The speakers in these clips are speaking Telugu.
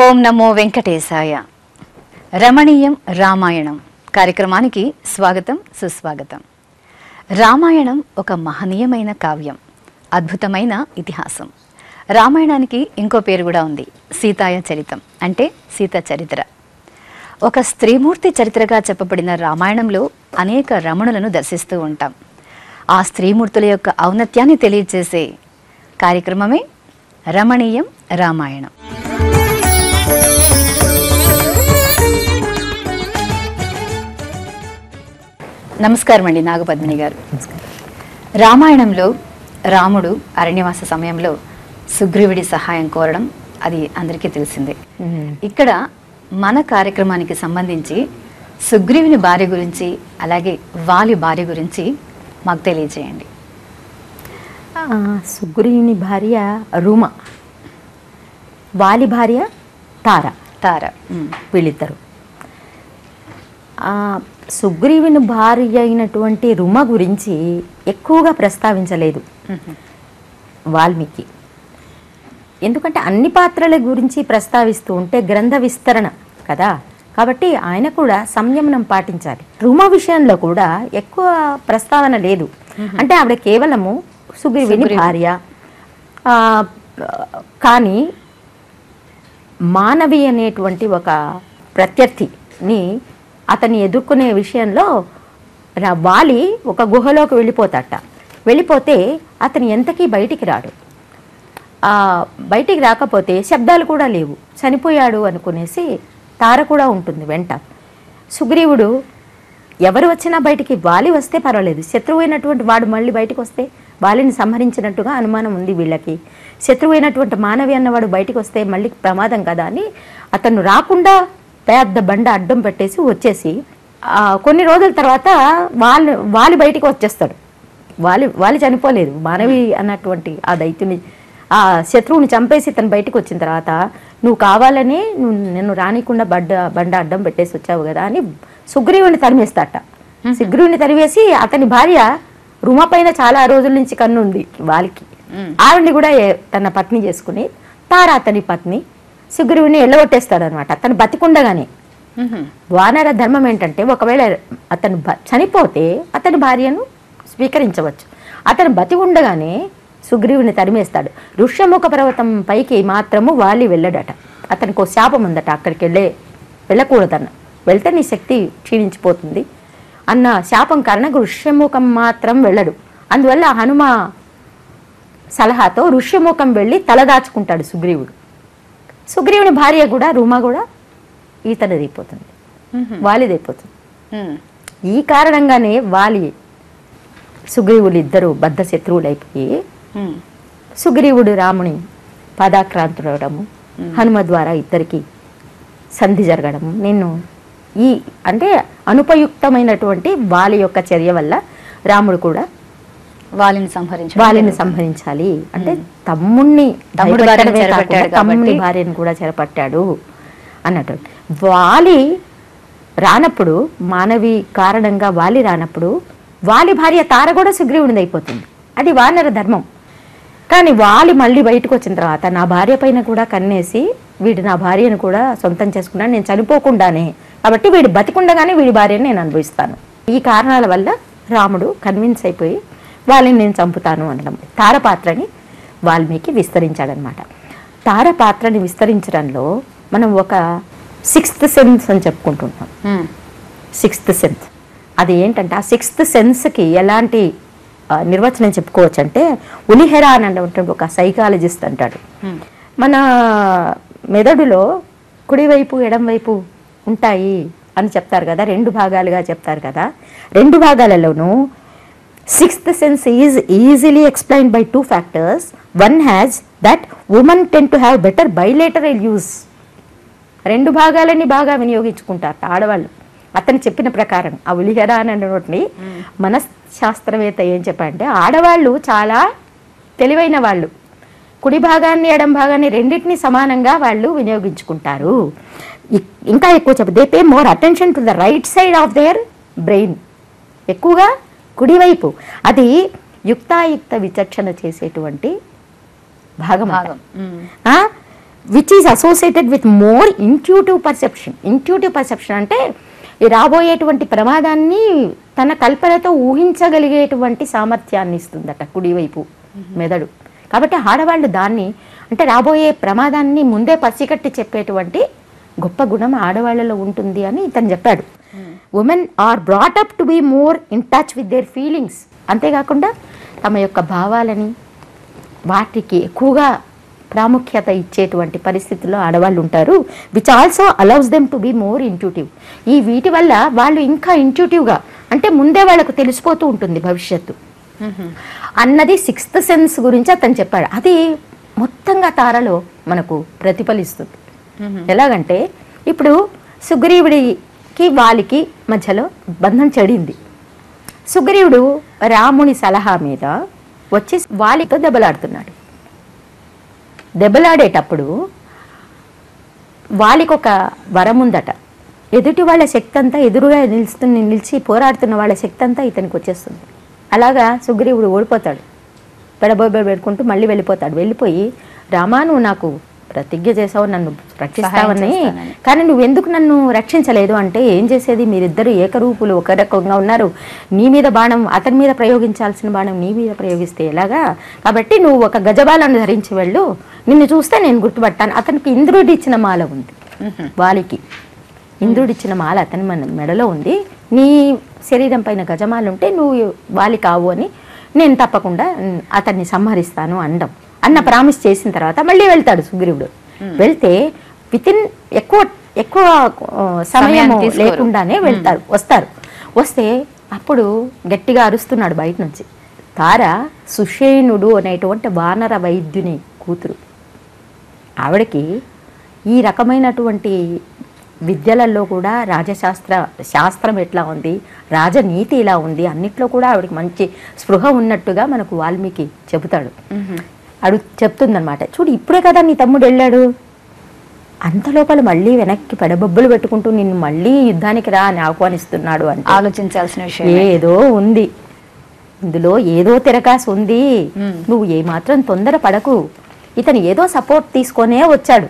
ఓం నమో వెంకటేశాయ. రమణీయం రామాయణం కార్యక్రమానికి స్వాగతం, సుస్వాగతం. రామాయణం ఒక మహనీయమైన కావ్యం, అద్భుతమైన ఇతిహాసం. రామాయణానికి ఇంకో పేరు కూడా ఉంది, సీతాయ చరితం, అంటే సీత చరిత్ర. ఒక స్త్రీమూర్తి చరిత్రగా చెప్పబడిన రామాయణంలో అనేక రమణులను దర్శిస్తూ ఉంటాం. ఆ స్త్రీమూర్తుల యొక్క ఔన్నత్యాన్ని తెలియజేసే కార్యక్రమమే రమణీయం రామాయణం. నమస్కారం అండి నాగపద్మిని గారు. రామాయణంలో రాముడు అరణ్యవాస సమయంలో సుగ్రీవుడి సహాయం కోరడం అది అందరికీ తెలిసిందే. ఇక్కడ మన కార్యక్రమానికి సంబంధించి సుగ్రీవుని భార్య గురించి, అలాగే వాలి భార్య గురించి మాకు తెలియజేయండి. సుగ్రీవుని భార్య రుమ, వాలి భార్య తార. వీళ్ళిద్దరు. సుగ్రీవుని భార్య అయినటువంటి రుమ గురించి ఎక్కువగా ప్రస్తావించలేదు వాల్మీకి. ఎందుకంటే అన్ని పాత్రల గురించి ప్రస్తావిస్తూ ఉంటే గ్రంథ విస్తరణ కదా, కాబట్టి ఆయన కూడా సంయమనం పాటించాలి. రుమ విషయంలో కూడా ఎక్కువ ప్రస్తావన లేదు. అంటే ఆవిడ కేవలము సుగ్రీవుని భార్య, కానీ మానవి అనేటువంటి ఒక ప్రత్యర్థిని అతన్ని ఎదుర్కొనే విషయంలో వాలి ఒక గుహలోకి వెళ్ళిపోతే అతను ఎంతకీ బయటికి రాడు. బయటికి రాకపోతే శబ్దాలు కూడా లేవు, చనిపోయాడు అనుకునేసి తార కూడా ఉంటుంది వెంట. సుగ్రీవుడు ఎవరు వచ్చినా బయటికి, వాలి వస్తే పర్వాలేదు, శత్రువు అయినటువంటి వాడు మళ్ళీ బయటకు వస్తే వాలిని సంహరించినట్టుగా అనుమానం ఉంది వీళ్ళకి. శత్రువు అయినటువంటి మానవి అన్నవాడు బయటికి వస్తే మళ్ళీ ప్రమాదం కదా అని అతను రాకుండా పెద్ద బండ అడ్డం పెట్టేసి వచ్చేసి కొన్ని రోజుల తర్వాత వాలి బయటికి వచ్చేస్తాడు. వాలి చనిపోలేదు, మానవి అన్నటువంటి ఆ దైత్యుని, ఆ శత్రువుని చంపేసి తను బయటికి వచ్చిన తర్వాత నువ్వు కావాలని నిన్ను రానికుండా బండ అడ్డం పెట్టేసి వచ్చావు కదా అని సుగ్రీవుని తరిమేస్తాట. సుగ్రీవుని తరివేసి అతని భార్య రుమ పైన చాలా రోజుల నుంచి కన్ను ఉంది వాలికి. ఆవిడ్ని కూడా తన పత్ని చేసుకుని తార అతని పత్ని సుగ్రీవుని ఎల్లగొట్టేస్తాడు అనమాట. అతను బతికుండగానే. వానర ధర్మం ఏంటంటే ఒకవేళ అతను చనిపోతే అతని భార్యను స్వీకరించవచ్చు. అతను బతి ఉండగానే సుగ్రీవుని తరిమేస్తాడు. ఋష్యముఖ పర్వతం పైకి మాత్రము వాలి వెళ్ళడట. అతనికి ఒక శాపం ఉందట, అక్కడికి వెళ్ళకూడదన్న, వెళ్తే నీ శక్తి క్షీణించిపోతుంది అన్న శాపం కారణంగా ఋష్యముఖం మాత్రం వెళ్ళడు. అందువల్ల హనుమ సలహాతో ఋష్యముఖం వెళ్ళి తలదాచుకుంటాడు సుగ్రీవుడు. సుగ్రీవుని భార్య కూడా రుమ కూడా ఈతనదైపోతుంది, వాలిదైపోతుంది. ఈ కారణంగానే వాలి సుగ్రీవులు ఇద్దరు బద్ధ శత్రువులైపోయి సుగ్రీవుడు రాముని పాదాక్రాంతుడవడము, హనుమ ద్వారా ఇద్దరికి సంధి జరగడము, అంటే అనుపయుక్తమైనటువంటి వాలి యొక్క చర్య వల్ల రాముడు కూడా వాలిని సంహరించాలి అంటే తమ్ముడిని భార్యను కూడా చెరపట్టాడు అన్నట్టు. వాలి రానప్పుడు, మానవి కారణంగా వాలి రానప్పుడు వాలి భార్య తార కూడా సుగ్రీవునిది అయిపోతుంది. అది వానర ధర్మం. కానీ వాలి మళ్ళీ బయటకు వచ్చిన తర్వాత నా భార్య పైన కూడా కన్నేసి వీడు నా భార్యను కూడా సొంతం చేసుకున్నాను, నేను చనిపోకుండానే, కాబట్టి వీడు బతికుండగానే వీడి భార్యను నేను అనుభవిస్తాను. ఈ కారణాల వల్ల రాముడు కన్విన్స్ అయిపోయి వాళ్ళని నేను చంపుతాను అనడం. తార పాత్రని వాల్మీకి విస్తరించాడనమాట. తార పాత్రని విస్తరించడంలో మనం ఒక 6th సెన్స్ అని చెప్పుకుంటుంటాం. 6th సెన్స్ అది ఏంటంటే, ఆ 6th సెన్స్కి ఎలాంటి నిర్వచనం చెప్పుకోవచ్చు అంటే, ఉలిహెరా అని అంటే ఒక సైకాలజిస్ట్ అంటాడు, మన మెదడులో కుడివైపు ఎడంవైపు ఉంటాయి అని చెప్తారు కదా, 2 భాగాలుగా చెప్తారు కదా. 2 భాగాలలోనూ 6th sense is easily explained by 2 factors. One has that women tend to have better bilateral use. 2 భాగాలని బాగా వినియోగించుకుంటారు ఆడవాళ్ళు. అతను చెప్పిన ప్రకారం ఆ ఉలిహెరా అనే మనశ్శాస్త్రవేత్త ఏం చెప్పారంటే, ఆడవాళ్ళు చాలా తెలివైన వాళ్ళు, కుడి భాగాన్ని ఎడం భాగాన్ని రెండింటినీ సమానంగా వాళ్ళు వినియోగించుకుంటారు. ఇంకా ఎక్కువ చెప్పు, they pay more attention to the right side of their brain. ఎక్కువగా కుడివైపు, అది యుక్తాయుక్త విచక్షణ చేసేటువంటి భాగం. Which is associated with more intuitive perception అంటే ఈ రాబోయేటువంటి ప్రమాదాన్ని తన కల్పనతో ఊహించగలిగేటువంటి సామర్థ్యాన్ని ఇస్తుందట కుడివైపు మెదడు. కాబట్టి ఆడవాళ్ళు దాన్ని అంటే రాబోయే ప్రమాదాన్ని ముందే పసిగట్టి చెప్పేటువంటి గొప్ప గుణం ఆడవాళ్ళలో ఉంటుంది అని ఇతను చెప్పాడు. Women are brought up to be more in touch with their feelings. అంతేకాకుండా తమ యొక్క భావాలని వాటికి ఎక్కువగా ప్రాముఖ్యత ఇచ్చేటువంటి పరిస్థితుల్లో ఆడవాళ్ళు ఉంటారు. Which also allows them to be more intuitive. ఈ వీటి వల్ల వాళ్ళు ఇంకా ఇంట్యూటివ్గా అంటే ముందే వాళ్ళకు తెలిసిపోతూ ఉంటుంది భవిష్యత్తు అన్నది సిక్స్త్ సెన్స్ గురించి అతను చెప్పాడు. అది మొత్తంగా తారలో మనకు ప్రతిఫలిస్తుంది. ఎలాగంటే ఇప్పుడు సుగ్రీవుడికి వాలికి మధ్యలో బంధం చెడింది. సుగ్రీవుడు రాముని సలహా మీద వచ్చి వాలితో దెబ్బలాడుతున్నాడు. దెబ్బలాడేటప్పుడు వాలికి ఒక వరం ఉందట. ఎదుటి వాళ్ళ శక్తి అంతా ఎదురుగా నిలిచి పోరాడుతున్న వాళ్ళ శక్తి అంతా ఇతనికి వచ్చేస్తుంది. అలాగా సుగ్రీవుడు ఓడిపోతాడు. పెడుకుంటూ మళ్ళీ వెళ్ళిపోయి రామా నువ్వు నాకు ప్రతిజ్ఞ చేసావు నన్ను రక్షిస్తావని, కానీ నువ్వెందుకు నన్ను రక్షించలేదు అంటే ఏం చేసేది, మీరిద్దరు ఏకరూపులు ఒక రకంగా ఉన్నారు, నీ మీద బాణం అతని మీద ప్రయోగించాల్సిన బాణం నీ మీద ప్రయోగిస్తే ఎలాగా, కాబట్టి నువ్వు ఒక గజబాలను ధరించి వెళ్ళు, నిన్ను చూస్తే నేను గుర్తుపట్టాను. అతనికి ఇంద్రుడిచ్చిన మాల ఉంది, వాలికి ఇంద్రుడిచ్చిన మాల అతని మెడలో ఉంది, నీ శరీరం పైన గజమాలు ఉంటే నువ్వు వాలి కావు అని నేను తప్పకుండా అతన్ని సంహరిస్తాను అన్న ప్రామిస్ చేసిన తర్వాత మళ్ళీ వెళ్తాడు సుగ్రీవుడు. వెళ్తే వితిన్ ఎక్కువ సమయం లేకుండానే వస్తే అప్పుడు గట్టిగా అరుస్తున్నాడు బయట నుంచి. తార సుషేణుడు అనేటువంటి వానర వైద్యుని కూతురు. ఆవిడకి ఈ రకమైనటువంటి విద్యలలో కూడా శాస్త్రం ఎట్లా ఉంది, రాజనీతి ఇలా ఉంది, అన్నిట్లో కూడా ఆవిడకి మంచి స్పృహ ఉన్నట్టుగా మనకు వాల్మీకి చెబుతాడు. చెప్తుందనమాట. చూడు ఇప్పుడే కదా నీ తమ్ముడు వెళ్ళాడు, అంత లోపల మళ్ళీ వెనక్కి పెడబొబ్బులు పెట్టుకుంటూ నిన్ను మళ్ళీ యుద్ధానికి రా అని ఆహ్వానిస్తున్నాడు అంటే ఆలోచించాల్సిన విషయం ఏదో ఉంది, ఇందులో ఏదో తిరకాసు ఉంది, నువ్వు ఏమాత్రం తొందర పడకు, ఇతను ఏదో సపోర్ట్ తీసుకొనే వచ్చాడు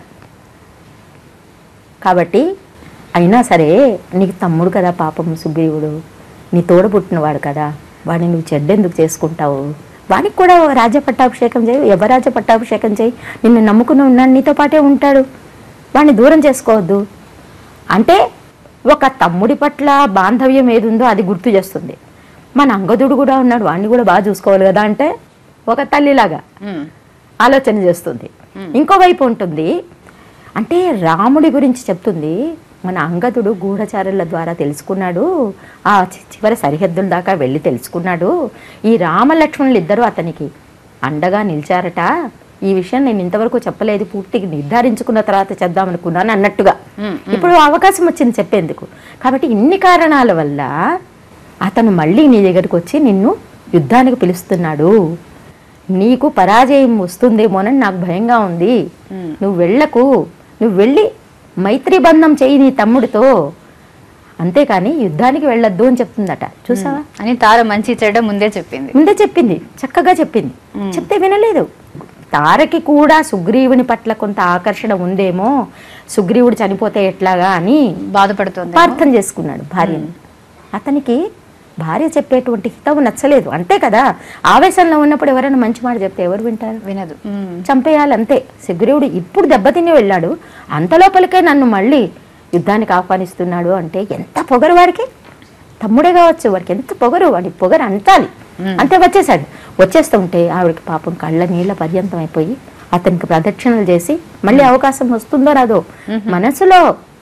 కాబట్టి అయినా సరే నీకు తమ్ముడు కదా పాపం సుగ్రీవుడు, నీ తోడ పుట్టినవాడు కదా, వాడిని నువ్వు చెడ్డెందుకు చేసుకుంటావు, వాడికి కూడా రాజ్య పట్టాభిషేకం చేయి, యువరాజ్య పట్టాభిషేకం చేయి, నిన్ను నమ్ముకుని ఉన్నాడు, నీతో పాటే ఉంటాడు, వాడిని దూరం చేసుకోవద్దు అంటే ఒక తమ్ముడి పట్ల బాంధవ్యం ఏది ఉందో అది గుర్తు చేస్తుంది. మన అంగదుడు కూడా ఉన్నాడు, వాడిని కూడా బాగా చూసుకోవాలి కదా అంటే ఒక తల్లిలాగా ఆలోచన చేస్తుంది. ఇంకోవైపు ఉంటుంది అంటే రాముడి గురించి చెప్తుంది. మన అంగదుడు గూఢచారుల ద్వారా తెలుసుకున్నాడు, ఆ చివరి సరిహద్దుల దాకా వెళ్ళి తెలుసుకున్నాడు, ఈ రామలక్ష్మణులు ఇద్దరు అతనికి అండగా నిలిచారట, ఈ విషయం నేను ఇంతవరకు చెప్పలేదు, పూర్తిగా నిర్ధారించుకున్న తర్వాత చెప్దామనుకున్నాను అన్నట్టుగా ఇప్పుడు అవకాశం వచ్చింది చెప్పేందుకు. కాబట్టి ఇన్ని కారణాల వల్ల అతను మళ్ళీ నీ దగ్గరకు వచ్చి నిన్ను యుద్ధానికి పిలుస్తున్నాడు, నీకు పరాజయం వస్తుందేమోనని నాకు భయంగా ఉంది, నువ్వు వెళ్ళకు, నువ్వు వెళ్ళి మైత్రి బంధం చెయ్యి నీ తమ్ముడితో, అంతేకాని యుద్ధానికి వెళ్ళొద్దు అని చెప్తుందట. చూసావా అని తార మంచి చెడ్డ ముందే చెప్పింది, చక్కగా చెప్పింది. చెప్తే వినలేదు. తారకి కూడా సుగ్రీవుని పట్ల కొంత ఆకర్షణ ఉందేమో, సుగ్రీవుడు చనిపోతే ఎట్లాగా అని బాధపడుతుంది, ప్రార్థన చేసుకున్నాడు భార్యని. అతనికి భార్య చెప్పేటువంటి హితవు నచ్చలేదు, అంతే కదా. ఆవేశంలో ఉన్నప్పుడు ఎవరైనా మంచి మాట చెప్తే ఎవరు వింటారు, వినదు, చంపేయాలి అంతే. సుగ్రీవుడు ఇప్పుడు దెబ్బతిని వెళ్ళాడు, అంతలోపలికే నన్ను మళ్ళీ యుద్ధానికి ఆహ్వానిస్తున్నాడు అంటే ఎంత పొగరు వాడికి, తమ్ముడే కావచ్చు, వాడికి ఎంత పొగరు, వాడి పొగరు అంటాలి. అంతే వచ్చేస్తుంటే ఆవిడకి పాపం కళ్ళ నీళ్ళ పర్యంతం అయిపోయి అతనికి ప్రదక్షిణలు చేసి మళ్ళీ అవకాశం వస్తుందో రాదో మనసులో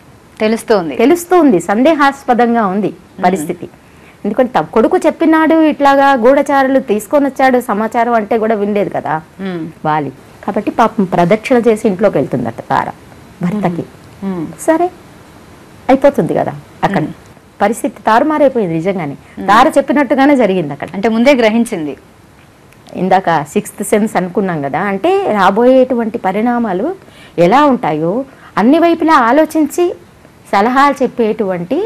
తెలుస్తుంది, సందేహాస్పదంగా ఉంది పరిస్థితి. ఎందుకంటే కొడుకు చెప్పినాడు ఇట్లాగా గూఢచారులు తీసుకొని వచ్చాడు సమాచారం అంటే కూడా వినలేదు కదా వాలి. కాబట్టి పాపం ప్రదక్షిణ చేసి ఇంట్లోకి వెళ్తుందట తార భర్తకి. సరే అయిపోతుంది కదా, అక్కడ పరిస్థితి తారుమారైపోయింది. నిజంగానే తార చెప్పినట్టుగానే జరిగింది అక్కడ. అంటే ముందే గ్రహించింది. ఇందాక సిక్స్త్ సెన్స్ అనుకున్నాం కదా, అంటే రాబోయేటువంటి పరిణామాలు ఎలా ఉంటాయో అన్ని వైపులా ఆలోచించి సలహాలు చెప్పేటువంటి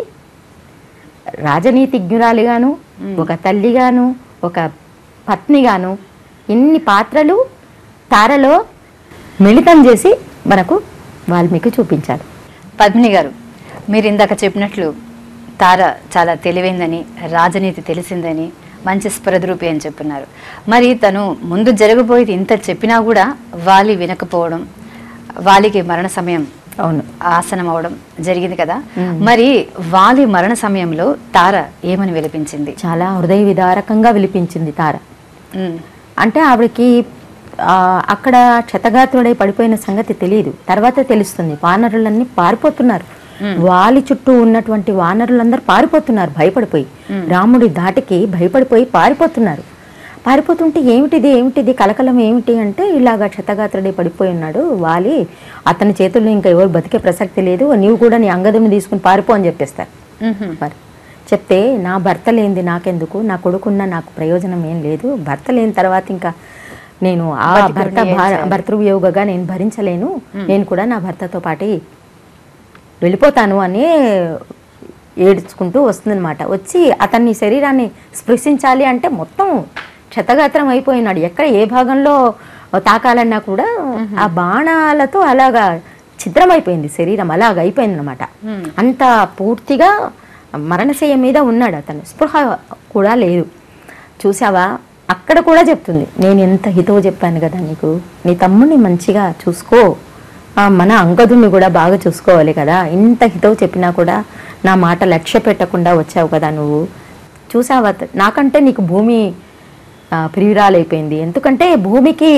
రాజనీతిజ్ఞురాలిగాను, ఒక తల్లిగాను, ఒక పత్నిగాను ఇన్ని పాత్రలు తారలో మిళితం చేసి మనకు వాల్మీకి చూపించాడు. పద్మిని గారు, మీరు ఇందాక చెప్పినట్లు తార చాలా తెలివైందని, రాజనీతి తెలిసిందని, మంచి స్పృహద్రూపి అని చెప్పున్నారు. మరి తను ముందు జరగబోయేది ఇంత చెప్పినా కూడా వాలి వినకపోవడం, వాలికి మరణ సమయం అవును ఆసనం అవడం జరిగింది కదా. మరి వాలి మరణ సమయంలో తార ఏమని విలపించింది? చాలా హృదయ విదారకంగా విలిపించింది తార. అంటే ఆవిడకి అక్కడ క్షతగాత్రుడై పడిపోయిన సంగతి తెలియదు, తర్వాత తెలుస్తుంది. వానరులన్నీ పారిపోతున్నారు, వాలి చుట్టూ ఉన్నటువంటి వానరులందరూ పారిపోతున్నారు భయపడిపోయి, రాముడి ధాటికి భయపడిపోయి పారిపోతున్నారు. పారిపోతుంటే ఏమిటిది కలకలం ఏమిటి అంటే, ఇలాగా క్షతగాత్రుడై పడిపోయి ఉన్నాడు వాలి, అతని చేతుల్లో ఇంకా ఎవరు బతికే ప్రసక్తి లేదు, నీవు కూడా నీ అంగదుని తీసుకుని పారిపో అని చెప్పేస్తారు. మరి చెప్తే నా భర్త లేనిది నాకెందుకు, నా కొడుకున్న నాకు ప్రయోజనం ఏం లేదు, భర్త లేని తర్వాత ఇంకా నేను ఆ భర్తృవియోగగా నేను భరించలేను, నేను కూడా నా భర్తతో పాటు వెళ్ళిపోతాను అని ఏడ్చుకుంటూ వస్తుందన్నమాట. వచ్చి అతన్ని శరీరాన్ని స్పృశించాలి అంటే మొత్తం క్షతగాత్రం అయిపోయినాడు, ఎక్కడ ఏ భాగంలో తాకాలన్నా కూడా ఆ బాణాలతో అలాగా ఛిద్రమైపోయింది శరీరం, అలాగ అయిపోయింది అనమాట. అంత పూర్తిగా మరణశయ్య మీద ఉన్నాడు అతను, స్పృహ కూడా లేదు. చూసావా, అక్కడ కూడా చెప్తుంది, నేను ఎంత హితవు చెప్పాను కదా నీకు, నీ తమ్ముడిని మంచిగా చూసుకో, మన అంగదుని కూడా బాగా చూసుకోవాలి కదా, ఇంత హితవు చెప్పినా కూడా నా మాట లక్ష్య పెట్టకుండా వచ్చావు కదా నువ్వు. చూసావా, నాకంటే నీకు భూమి ప్రియురాలైపోయింది, ఎందుకంటే భూమికి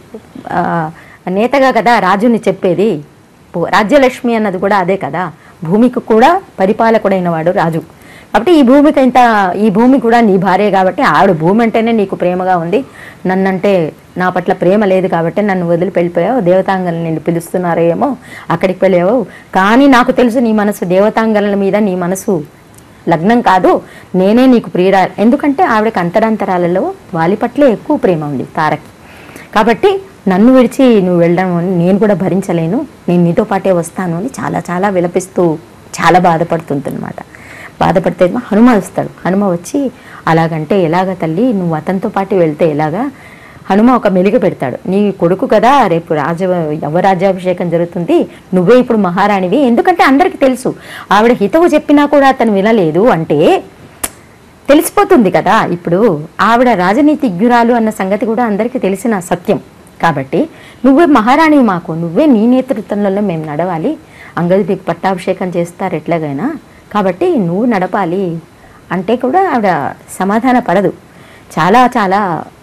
నేతగా కదా రాజుని చెప్పేది, రాజ్యలక్ష్మి అన్నది కూడా అదే కదా, భూమికి కూడా పరిపాలకుడైన వాడు రాజు. కాబట్టి ఈ భూమి కూడా నీ భార్య కాబట్టి, ఆవిడ భూమి అంటేనే నీకు ప్రేమగా ఉంది, నన్నంటే నా పట్ల ప్రేమ లేదు కాబట్టి నన్ను వదిలి వెళ్ళిపోయావు, దేవతాంగలను నిన్ను పిలుస్తున్నారేమో అక్కడికి వెళ్ళావు, కానీ నాకు తెలుసు నీ మనసు దేవతాంగల మీద నీ మనసు లగ్నం కాదు, నేనే నీకు ప్రియురా. ఎందుకంటే ఆవిడకి అంతరాంతరాలలో వాలి పట్లే ఎక్కువ ప్రేమ ఉంది తారకి, కాబట్టి నన్ను విడిచి నువ్వు వెళ్ళడం నేను కూడా భరించలేను, నేను నీతో పాటే వస్తాను అని చాలా చాలా విలపిస్తూ చాలా బాధపడుతుందన్నమాట. బాధపడితే హనుమ వస్తాడు. హనుమ వచ్చి అలాగంటే ఎలాగ తల్లి, నువ్వు అతనితో పాటు వెళ్తే ఎలాగా, హనుమ ఒక మెలిక పెడతాడు, నీ కొడుకు కదా రేపు యవరాజ్యాభిషేకం జరుగుతుంది, నువ్వే ఇప్పుడు మహారాణివి. ఎందుకంటే అందరికీ తెలుసు ఆవిడ హితవు చెప్పినా కూడా అతను వినలేదు అంటే తెలిసిపోతుంది కదా, ఇప్పుడు ఆవిడ రాజనీతిజ్ఞురాలు అన్న సంగతి కూడా అందరికీ తెలిసిన సత్యం. కాబట్టి నువ్వే మహారాణివి మాకు, నువ్వే నీ నేతృత్వంలో మేము నడవాలి, అంగదుడికి పట్టాభిషేకం చేస్తారు ఎట్లాగైనా, కాబట్టి నువ్వు నడపాలి అంటే కూడా ఆవిడ సమాధాన పడదు. చాలా చాలా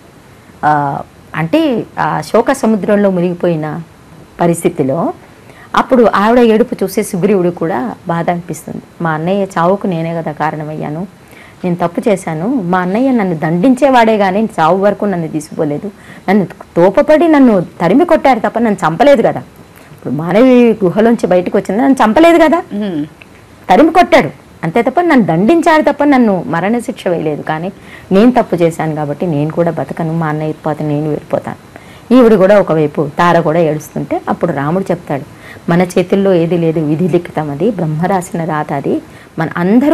అంటే ఆ శోక సముద్రంలో మునిగిపోయిన పరిస్థితిలో అప్పుడు ఆవిడ ఏడుపు చూసే సుగ్రీవుడు కూడా బాధ అనిపిస్తుంది. మా అన్నయ్య చావుకు నేనే కదా కారణమయ్యాను, నేను తప్పు చేశాను, మా అన్నయ్య నన్ను దండించేవాడే కానీ చావు వరకు నన్ను తీసుకోలేదు, నన్ను తోపపడి నన్ను తరిమి కొట్టారు తప్ప నన్ను చంపలేదు కదా. ఇప్పుడు మానవి గుహలోంచి బయటకు వచ్చింది, నన్ను చంపలేదు కదా, తరిమి కొట్టాడు అంతే తప్ప నన్ను దండించాడు తప్ప నన్ను మరణశిక్ష వేయలేదు. కానీ నేను తప్పు చేశాను కాబట్టి నేను కూడా బతకను, మా అన్నయ్య వెళ్ళిపోతే నేను వెళ్ళిపోతాను. ఈవిడ కూడా ఒకవైపు తార కూడా ఏడుస్తుంటే అప్పుడు రాముడు చెప్తాడు, మన చేతుల్లో ఏది లేదు, విధి లిఖితం అది, బ్రహ్మ రాసిన రాత అది, మన అందరూ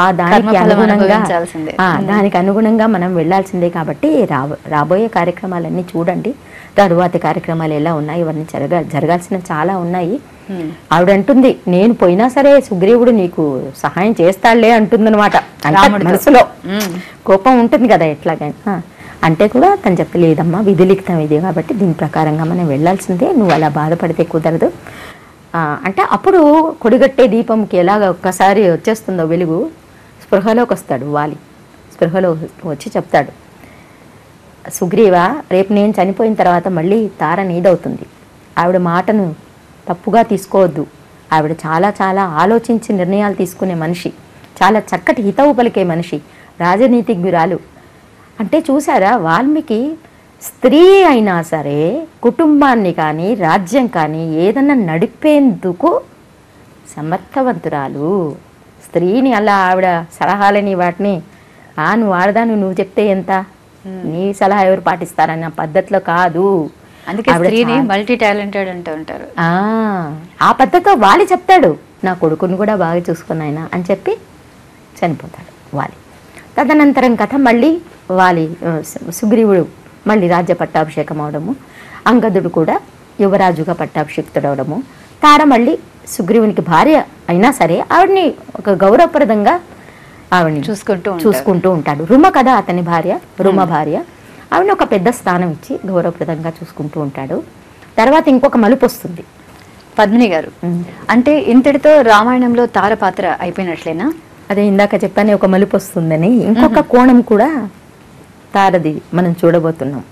దానికి అనుగుణంగా మనం వెళ్లాల్సిందే. కాబట్టి రాబోయే కార్యక్రమాలన్నీ చూడండి, తరువాతి కార్యక్రమాలు ఎలా ఉన్నాయి, ఇవన్నీ జరగాల్సిన చాలా ఉన్నాయి. ఆవిడ అంటుంది, నేను పోయినా సరే సుగ్రీవుడు నీకు సహాయం చేస్తాడులే అంటుందన్నమాట. మనసులో కోపం ఉంటుంది కదా ఎట్లాగైనా, అంటే కూడా తను చెప్పలేదమ్మా, విధి లిఖితం ఇది కాబట్టి దీని ప్రకారంగా మనం వెళ్లాల్సిందే, నువ్వు అలా బాధపడితే కుదరదు అంటే అప్పుడు కొడిగట్టే దీపంకి ఎలాగ ఒక్కసారి వచ్చేస్తుందో వెలుగు, స్పృహలోకి వస్తాడు వాలి. స్పృహలో వచ్చి చెప్తాడు, సుగ్రీవ, రేపు నేను చనిపోయిన తర్వాత మళ్ళీ తార నీదవుతుంది, ఆవిడ మాటను తప్పుగా తీసుకోవద్దు, ఆవిడ చాలా చాలా ఆలోచించి నిర్ణయాలు తీసుకునే మనిషి, చాలా చక్కటి హితవు పలికే మనిషి, రాజనీతిజ్ఞురాలు. అంటే చూసారా, వాల్మీకి స్త్రీ అయినా సరే కుటుంబాన్ని కానీ రాజ్యం కానీ ఏదన్నా నడిపేందుకు సమర్థవంతురాలు. స్త్రీని అలా ఆవిడ సలహాలని వాటిని నువ్వు ఆడదాను, నువ్వు చెప్తే ఎంత, నీ సలహా ఎవరు పాటిస్తారన్న పద్ధతిలో కాదు. అందుకే స్త్రీని మల్టీ టాలెంటెడ్ అంటూ ఉంటారు. ఆ పద్ధతితో వాలి చెప్తాడు, నా కొడుకుని కూడా బాగా చూసుకున్నాయన అని చెప్పి చనిపోతాడు వాలి. తదనంతరం కథ మళ్ళీ సుగ్రీవుడు మళ్ళీ రాజ్య పట్టాభిషేకం అవడము, అంగదుడు కూడా యువరాజుగా పట్టాభిషిక్తుడవడము, తార మళ్ళీ సుగ్రీవునికి భార్య అయినా సరే ఆవిడ్ని ఒక గౌరవప్రదంగా ఆవిడ్ని చూసుకుంటూ ఉంటాడు. రుమ కదా అతని భార్య, రుమ భార్య. ఆవిడని ఒక పెద్ద స్థానం ఇచ్చి గౌరవప్రదంగా చూసుకుంటూ ఉంటాడు. తర్వాత ఇంకొక మలుపు వస్తుంది. పద్మిని గారు, అంటే ఇంతటితో రామాయణంలో తార పాత్ర అయిపోయినట్లేనా? అదే ఇందాక చెప్పానే ఒక మలుపు వస్తుందని, ఇంకొక కోణం కూడా తారది మనం చూడబోతున్నాం.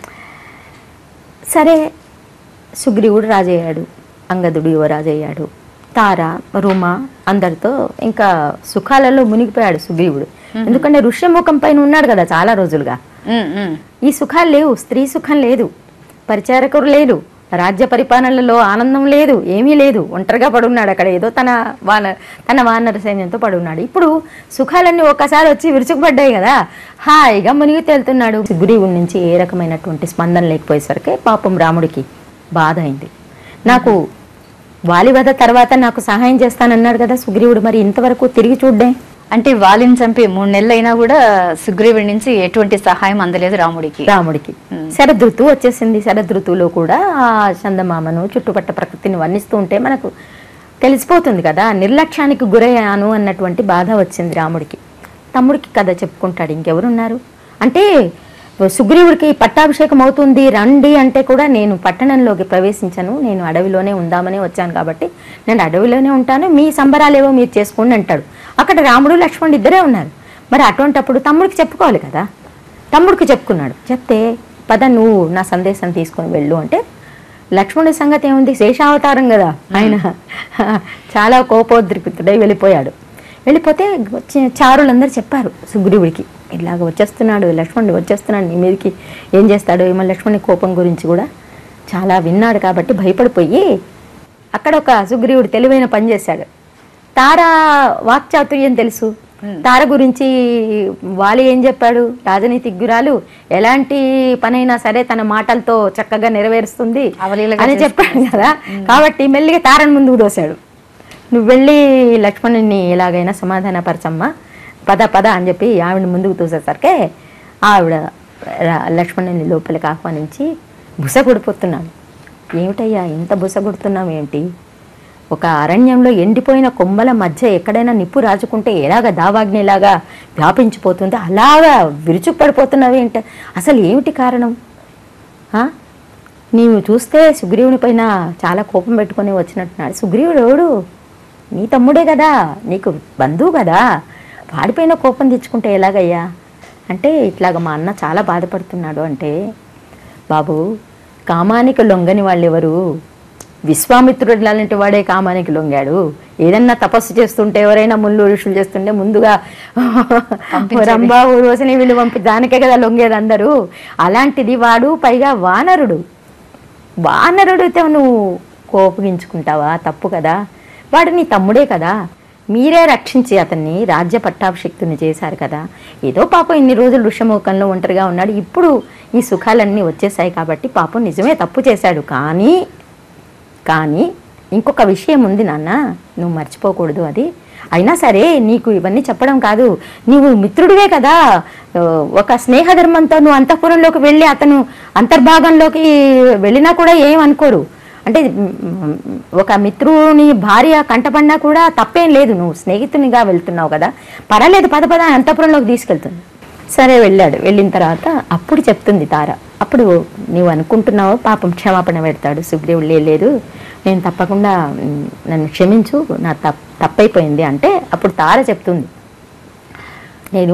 సరే, సుగ్రీవుడు రాజయ్యాడు, అంగదుడు యువరాజయ్యాడు, తార, రుమ అందరితో ఇంకా సుఖాలలో మునిగిపోయాడు సుగ్రీవుడు. ఎందుకంటే ఋష్యముఖం పైన ఉన్నాడు కదా చాలా రోజులుగా. ఈ సుఖాలు లేవు, స్త్రీ సుఖం లేదు, పరిచారకులు లేరు, రాజ్య పరిపాలనలో ఆనందం లేదు, ఏమీ లేదు. ఒంటరిగా పడున్నాడు అక్కడ, ఏదో తన వానర సైన్యంతో పడున్నాడు. ఇప్పుడు సుఖాలన్నీ ఒక్కసారి వచ్చి విరుచుకుపడ్డాయి కదా, హాయిగా మునిగి తేలుతున్నాడు. సుగ్రీవుడి నుంచి ఏ రకమైనటువంటి స్పందన లేకపోయేసరికి పాపం రాముడికి బాధ అయింది. నాకు వాలివధ తర్వాత నాకు సహాయం చేస్తానన్నాడు కదా సుగ్రీవుడు, మరి ఇంతవరకు తిరిగి చూడ్డే. అంటే వాలిని చంపి 3 నెలలు అయినా కూడా సుగ్రీవుడి నుంచి ఎటువంటి సహాయం అందలేదు రాముడికి. శరదృతువు వచ్చేసింది. శరదృతువులో కూడా ఆ చందమామను చుట్టుపట్ల ప్రకృతిని వర్ణిస్తూ ఉంటే మనకు తెలిసిపోతుంది కదా, నిర్లక్ష్యానికి గురయ్యాను అన్నటువంటి బాధ వచ్చింది రాముడికి. తమ్ముడికి కథ చెప్పుకుంటాడు, ఇంకెవరున్నారు అంటే సుగ్రీవుడికి పట్టాభిషేకం అవుతుంది రండి అంటే కూడా నేను పట్టణంలోకి ప్రవేశించను, నేను అడవిలోనే ఉందామని వచ్చాను కాబట్టి నేను అడవిలోనే ఉంటాను, మీ సంబరాలేవో మీరు చేసుకోండి అంటాడు. అక్కడ రాముడు లక్ష్మణుడు ఇద్దరే ఉన్నారు. మరి అటువంటప్పుడు తమ్ముడికి చెప్పుకోవాలి కదా, తమ్ముడికి చెప్పుకున్నాడు. చెప్తే పద నువ్వు నా సందేశం తీసుకొని వెళ్ళు అంటే, లక్ష్మణుడి సంగతి ఏముంది, శేషావతారం కదా ఆయన, చాలా కోపోద్రిక్తుడై వెళ్ళిపోయాడు. వెళ్ళిపోతే చారులందరూ చెప్పారు సుగ్రీవుడికి, ఇలాగ వచ్చేస్తున్నాడు లక్ష్మణుడు, వచ్చేస్తున్నాడు నీ మీదకి, ఏం చేస్తాడు ఏమో. లక్ష్మణుడి కోపం గురించి కూడా చాలా విన్నాడు కాబట్టి భయపడిపోయి అక్కడ ఒక సుగ్రీవుడు తెలివైన పని చేశాడు. తార వాక్చాతుర్యం తెలుసు, తార గురించి వాలి ఏం చెప్పాడు, రాజనీతిజ్ఞురాలు, ఎలాంటి పనైనా సరే తన మాటలతో చక్కగా నెరవేరుస్తుంది అని చెప్పాడు కదా. కాబట్టి మెల్లిగా తారను ముందుకు దోశాడు, నువ్వు వెళ్ళి లక్ష్మణుని ఎలాగైనా సమాధానపరచమ్మా, పద అని చెప్పి ఆవిడని ముందుకు తోసేసరికి ఆవిడ లక్ష్మణుని లోపలికి ఆహ్వానించి బుసగొడిపోతున్నాడు. ఏమిటయ్యా ఇంత బుసగొడుతున్నావు ఏంటి, ఒక అరణ్యంలో ఎండిపోయిన కొమ్మల మధ్య ఎక్కడైనా నిప్పు రాజుకుంటే ఎలాగ దావాగ్నిలాగా వ్యాపించిపోతుంది, అలాగా విరుచుకుపడిపోతున్నావు ఏంటి, అసలు ఏమిటి కారణం? నీవు చూస్తే సుగ్రీవుని పైన చాలా కోపం పెట్టుకొని వచ్చినట్టున్నాడు. సుగ్రీవుడు ఎవడు, నీ తమ్ముడే కదా, నీకు బంధువు కదా, వాడిపైన కోపం తెచ్చుకుంటే ఎలాగయ్యా అంటే, ఇట్లాగ మా అన్న చాలా బాధపడుతున్నాడు అంటే, బాబు కామానికి లొంగని వాళ్ళు ఎవరు, విశ్వామిత్రుడు లాంటి వాడే కామానికి లొంగాడు. ఏదన్నా తపస్సు చేస్తుంటే ఎవరైనా ముళ్ళు ఋషులు చేస్తుంటే ముందుగా రంభా ఊర్వశిని వీళ్ళు పంపి దానికే కదా లొంగేది అందరూ. అలాంటిది వాడు పైగా వానరుడితో నువ్వు కోపగించుకుంటావా, తప్పు కదా, వాడు నీ తమ్ముడే కదా, మీరే రక్షించి అతన్ని రాజ్య పట్టాభిషిక్తుని చేశారు కదా. ఏదో పాపం ఇన్ని రోజులు ఋషముఖంలో ఒంటరిగా ఉన్నాడు, ఇప్పుడు ఈ సుఖాలన్నీ వచ్చేసాయి కాబట్టి పాపం నిజమే తప్పు చేశాడు. కానీ ఇంకొక విషయం ఉంది నాన్న, నువ్వు మర్చిపోకూడదు. అది అయినా సరే నీకు ఇవన్నీ చెప్పడం కాదు, నీవు మిత్రుడివే కదా, ఒక స్నేహధర్మంతో నువ్వు అంతఃపురంలోకి వెళ్ళి అతను అంతర్భాగంలోకి వెళ్ళినా కూడా ఏమనుకోరు. అంటే ఒక మిత్రుని భార్య కంటపడినా కూడా తప్పేం లేదు, నువ్వు స్నేహితునిగా వెళ్తున్నావు కదా, పర్వాలేదు పద అంతఃపురంలోకి తీసుకెళ్తుంది. సరే వెళ్ళాడు. వెళ్ళిన తర్వాత అప్పుడు చెప్తుంది తార, అప్పుడు నీవు అనుకుంటున్నావు పాపం క్షమాపణ పెడతాడు సుగ్రీవుడు, లేదు నేను తప్పకుండా నన్ను క్షమించు, నా తప్పైపోయింది అంటే అప్పుడు తార చెప్తుంది, నేను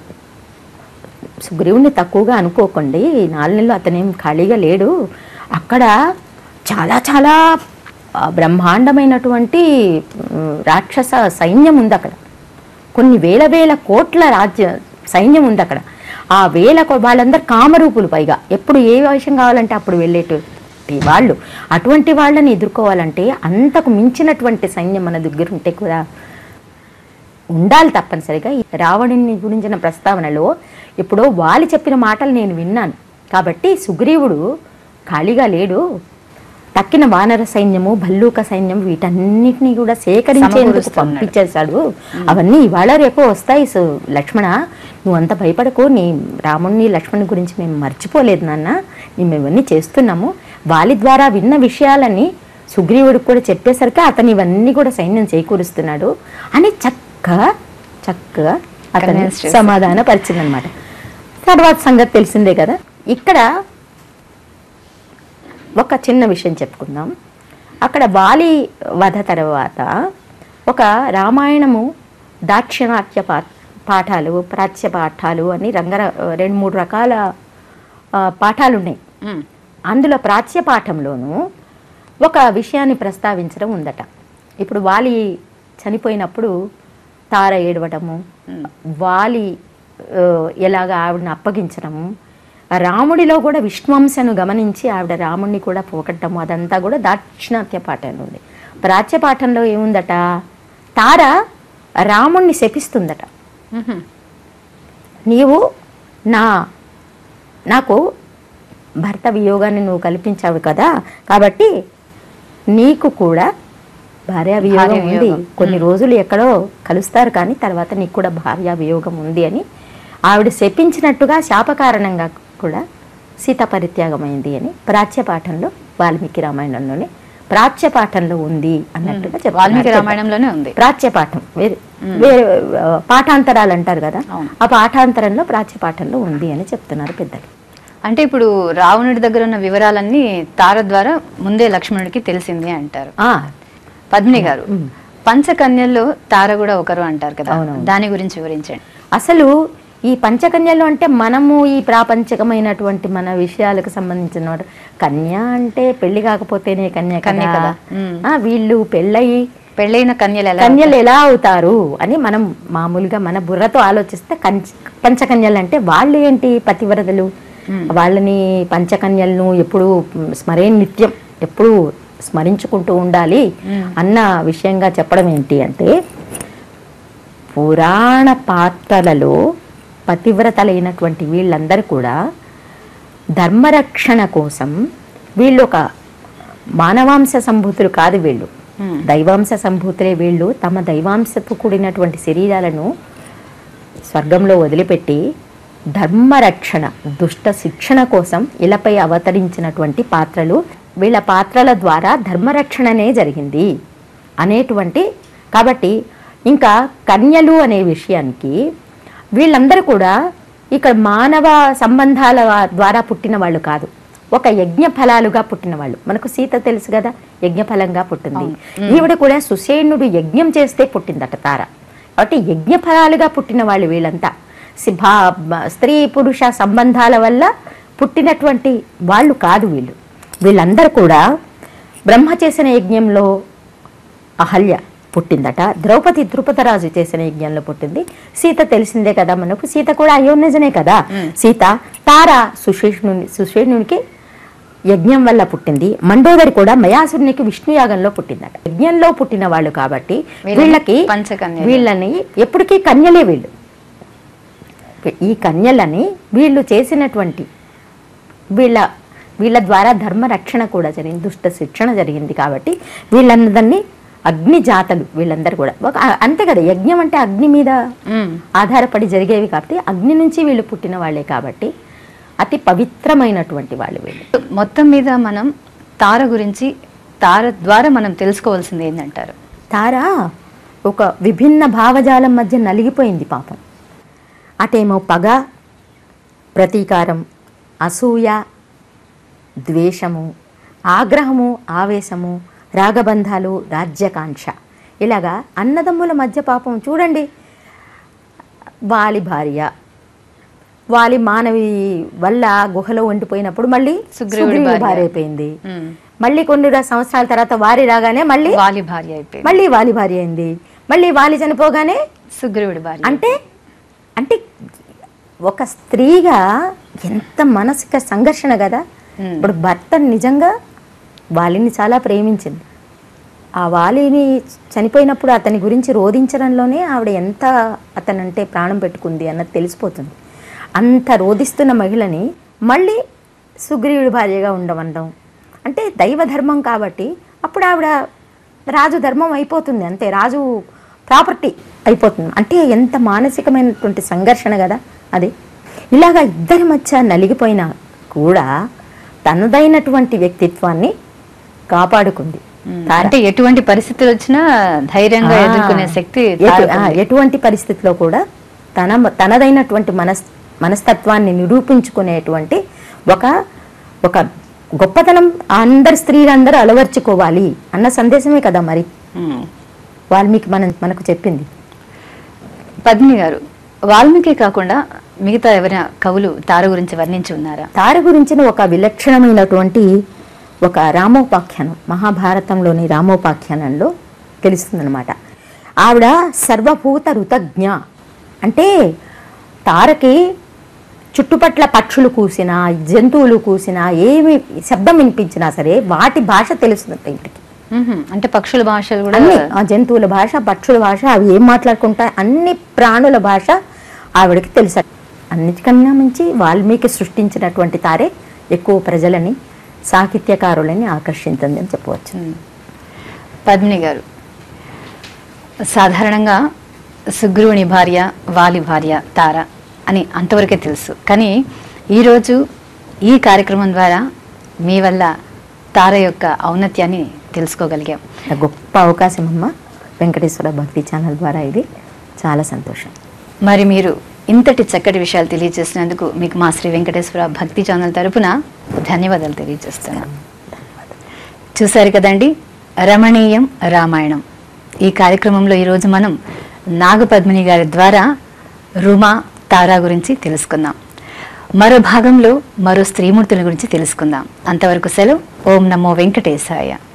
సుగ్రీవుడిని తక్కువగా అనుకోకండి, 4 నెలలు అతనేం ఖాళీగా లేడు, అక్కడ చాలా చాలా బ్రహ్మాండమైనటువంటి రాక్షస సైన్యం ఉంది అక్కడ, కొన్ని వేల కోట్ల సైన్యం ఉంది అక్కడ. ఆ వాళ్ళందరూ కామరూపులు, పైగా ఎప్పుడు ఏ విషయం కావాలంటే అప్పుడు వెళ్ళేటువంటి వాళ్ళు. అటువంటి వాళ్ళని ఎదుర్కోవాలంటే అంతకు మించినటువంటి సైన్యం మన దగ్గర ఉంటే కూడా ఉండాలి తప్పనిసరిగా. రావణుని గురించిన ప్రస్తావనలో ఎప్పుడో వాలి చెప్పిన మాటలు నేను విన్నాను కాబట్టి సుగ్రీవుడు ఖాళీగా లేడు, తక్కిన వానర సైన్యము భల్లూక సైన్యం వీటన్నిటినీ కూడా సేకరించేందుకు పంపించేశాడు. అవన్నీ ఇవాళ రేపు వస్తాయి. లక్ష్మణ నువ్వు అంత భయపడకు, నీ రాముణ్ణి లక్ష్మణుని గురించి మేము మర్చిపోలేదు నాన్న, మేము ఇవన్నీ చేస్తున్నాము, వాలి ద్వారా విన్న విషయాలని సుగ్రీవుడికి కూడా చెప్పేసరికి అతను ఇవన్నీ కూడా సైన్యం చేకూరుస్తున్నాడు అని చక్కగా అతను సమాధాన పరిచిందనమాట. తర్వాత సంగతి తెలిసిందే కదా. ఇక్కడ ఒక చిన్న విషయం చెప్పుకుందాం. అక్కడ వాలి వధ తర్వాత ఒక రామాయణము దాక్షిణాత్య పాఠాలు, ప్రాచ్య పాఠాలు అని 2-3 రకాల పాఠాలు ఉన్నాయి. అందులో ప్రాచ్య పాఠంలోనూ ఒక విషయాన్ని ప్రస్తావించడం ఉందట. ఇప్పుడు వాలి చనిపోయినప్పుడు తార ఏడవటము, వాలి ఎలాగ ఆవిడని అప్పగించడము, రాముడిలో కూడా విష్ణువంశను గమనించి ఆవిడ రాముడిని కూడా పోగొట్టము, అదంతా కూడా దాక్షిణాత్య పాఠంలో ఉంది. ప్రాచ్య పాఠంలో ఏముందట, తార రాముణ్ణి శపిస్తుందట. నీవు నాకు భర్త వియోగాన్ని నువ్వు కల్పించావు కదా, కాబట్టి నీకు కూడా భార్యా వియోగం ఉంది, కొన్ని రోజులు ఎక్కడో కలుస్తారు కానీ తర్వాత నీకు కూడా భార్యా వియోగం ఉంది అని ఆవిడ శపించినట్టుగా శాపకారణంగా కూడా సీతా పరిత్యాగమైంది అని ప్రాచ్య పాఠంలో వాల్మీకి రామాయణంలోనే ప్రాచ్య పాఠంలో ఉంది అన్నట్టుగా చెప్పారు. వాల్మీకి రామాయణంలోనే ఉంది ప్రాచ్య పాఠం. వేరే పాఠాంతరాలు అంటారు కదా, ఆ పాఠాంతరంలో ప్రాచ్య పాఠంలో ఉంది అని చెప్తున్నారు పెద్దలు. అంటే ఇప్పుడు రావణుడి దగ్గర ఉన్న వివరాలన్నీ తార ద్వారా ముందే లక్ష్మణుడికి తెలిసింది అంటారు. పద్మిని గారు, పంచకన్యల్లో తార కూడా ఒకరు అంటారు కదా, దాని గురించి వివరించండి. అసలు ఈ పంచకన్యలు అంటే మనము ఈ ప్రాపంచకమైనటువంటి మన విషయాలకు సంబంధించిన కన్య అంటే పెళ్లి కాకపోతేనే కన్య కదా. వీళ్ళు పెళ్ళైన కన్యలు ఎలా అవుతారు అని మనం మామూలుగా మన బుర్రతో ఆలోచిస్తే పంచకన్యలు అంటే వాళ్ళు ఏంటి పతివ్రతలు, వాళ్ళని పంచకన్యలను ఎప్పుడు నిత్యం ఎప్పుడు స్మరించుకుంటూ ఉండాలి అన్న విషయంగా చెప్పడం ఏంటి అంటే, పురాణ పాత్రలలో పతివ్రతలైనటువంటి వీళ్ళందరూ కూడా ధర్మరక్షణ కోసం, వీళ్ళు ఒక మానవాంశ సంభూతులు కాదు, వీళ్ళు దైవాంశ సంభూతులే. వీళ్ళు తమ దైవాంశతో కూడినటువంటి శరీరాలను స్వర్గంలో వదిలిపెట్టి ధర్మరక్షణ, దుష్ట శిక్షణ కోసం ఇలపై అవతరించినటువంటి పాత్రలు. వీళ్ళ పాత్రల ద్వారా ధర్మరక్షణనే జరిగింది అనేటువంటి. కాబట్టి ఇంకా కన్యలు అనే విషయానికి వీళ్ళందరూ కూడా ఇక్కడ మానవ సంబంధాల ద్వారా పుట్టిన వాళ్ళు కాదు, ఒక యజ్ఞ ఫలాలుగా పుట్టిన వాళ్ళు. మనకు సీత తెలుసు కదా, యజ్ఞ ఫలంగా పుట్టింది. ఈవిడ కూడా సుషేణుడు యజ్ఞం చేస్తే పుట్టిందట తార. కాబట్టి యజ్ఞ ఫలాలుగా పుట్టిన వాళ్ళు వీళ్ళంతా. స్త్రీ పురుష సంబంధాల వల్ల పుట్టినటువంటి వాళ్ళు కాదు వీళ్ళు. వీళ్ళందరూ కూడా బ్రహ్మ చేసిన యజ్ఞంలో అహల్య పుట్టిందట, ద్రౌపదరాజు చేసిన యజ్ఞంలో పుట్టింది. సీత తెలిసిందే కదా మనకు, సీత కూడా అయోనిజనే కదా సీత. తార సుషేణునికి యజ్ఞం వల్ల పుట్టింది. మండోదరి కూడా మయాసురునికి విష్ణుయాగంలో పుట్టిందట. యజ్ఞంలో పుట్టిన వాళ్ళు కాబట్టి వీళ్ళని ఎప్పటికీ కన్యలే వీళ్ళు. ఈ కన్యలని వీళ్ళు చేసినటువంటి వీళ్ళ ద్వారా ధర్మ రక్షణ కూడా జరిగింది, దుష్ట శిక్షణ జరిగింది. కాబట్టి వీళ్ళందరినీ అగ్ని జాతలు వీళ్ళందరూ కూడా. అంతే కదా, యజ్ఞం అంటే అగ్ని మీద ఆధారపడి జరిగేవి కాబట్టి అగ్ని నుంచి వీళ్ళు పుట్టిన వాళ్ళే కాబట్టి అతి పవిత్రమైనటువంటి వాళ్ళు వీళ్ళు. మొత్తం మీద మనం తార గురించి, తార ద్వారా మనం తెలుసుకోవాల్సింది ఏంటంటారు? తార ఒక విభిన్న భావజాలం మధ్య నలిగిపోయింది పాపం. అటేమో పగ, ప్రతీకారం, అసూయ, ద్వేషము, ఆగ్రహము, ఆవేశము, రాగబంధాలు, రాజ్యకాంక్ష, ఇలాగా అన్నదమ్ముల మధ్య పాపం చూడండి. వాలి భార్య, వాలి మానవి వల్ల గుహలో వండిపోయినప్పుడు మళ్ళీ సుగ్రీవుడి భార్య అయిపోయింది. మళ్ళీ కొన్ని సంవత్సరాల తర్వాత వారి రాగానే మళ్ళీ వాలి భార్య అయింది. మళ్ళీ వాలి చనిపోగానే సుగ్రీవుడి భార్య. అంటే ఒక స్త్రీగా ఎంత మానసిక సంఘర్షణ కదా. ఇప్పుడు భర్త నిజంగా వాలిని చాలా ప్రేమించింది. ఆ వాలిని చనిపోయినప్పుడు అతని గురించి రోధించడంలోనే ఆవిడ ఎంత అతనంటే ప్రాణం పెట్టుకుంది అన్నది తెలిసిపోతుంది. అంత రోధిస్తున్న మహిళని మళ్ళీ సుగ్రీవుడి భార్యగా ఉండమండం అంటే దైవధర్మం కాబట్టి అప్పుడు ఆవిడ రాజు ధర్మం అయిపోతుంది, అంతే, రాజు ప్రాపర్టీ అయిపోతుంది. అంటే ఎంత మానసికమైనటువంటి సంఘర్షణ కదా అది. ఇలాగా ఇద్దరి మధ్య నలిగిపోయినా కూడా తనదైనటువంటి వ్యక్తిత్వాన్ని కాపాడుకుంది తార. అంటే ఎటువంటి పరిస్థితులు వచ్చినా ధైర్యంగా ఎదుర్కొనే శక్తి ఎటువంటి పరిస్థితిలో కూడా తనదైనటువంటి మనస్తత్వాన్ని నిరూపించుకునేటువంటి ఒక గొప్పతనం అందరి స్త్రీలందరూ అలవర్చుకోవాలి అన్న సందేశమే కదా మరి వాల్మీకి మనకు చెప్పింది. పద్మిని గారు, వాల్మీకి కాకుండా మిగతా ఎవరైనా కవులు తార గురించి వర్ణించి ఉన్నారా? తార గురించిన ఒక విలక్షణమైనటువంటి ఒక రామోపాఖ్యానం, మహాభారతంలోని రామోపాఖ్యానంలో తెలుస్తుందన్నమాట. ఆవిడ సర్వభూత ఋతజ్ఞ. అంటే తారకి చుట్టుపట్ల పక్షులు కూసినా, జంతువులు కూసినా, ఏమి శబ్దం వినిపించినా సరే వాటి భాష తెలుస్తుందంట ఇంటికి. అంటే పక్షుల భాషలు కూడా, ఆ జంతువుల భాష, పక్షుల భాష, అవి ఏం మాట్లాడుకుంటా, అన్ని ప్రాణుల భాష ఆవిడకి తెలుసు. అన్నిటికన్నా మించి వాల్మీకి సృష్టించినటువంటి తారే ఎక్కువ ప్రజలని, సాహిత్యకారులని ఆకర్షించింది అని చెప్పవచ్చు. పద్మిని గారు, సాధారణంగా సుగ్రీవుని భార్య వాలి భార్య తార అని అంతవరకే తెలుసు. కానీ ఈరోజు ఈ కార్యక్రమం ద్వారా మీ వల్ల తార యొక్క ఔన్నత్యాన్ని తెలుసుకోగలిగాం. గొప్ప అవకాశం అమ్మ, వెంకటేశ్వర భక్తి ఛానల్ ద్వారా. ఇది చాలా సంతోషం. మరి మీరు ఇంతటి చక్కటి విషయాలు తెలియజేసినందుకు మీకు మా శ్రీ వెంకటేశ్వర భక్తి ఛానల్ తరపున ధన్యవాదాలు తెలియజేస్తున్నాను. చూశారు కదండి, రమణీయం రామాయణం. ఈ కార్యక్రమంలో ఈరోజు మనం నాగపద్మిని గారి ద్వారా రుమా, తారా గురించి తెలుసుకుందాం. మరో భాగంలో మరో స్త్రీమూర్తుల గురించి తెలుసుకుందాం. అంతవరకు సెలవు. ఓం నమో వెంకటేశాయ.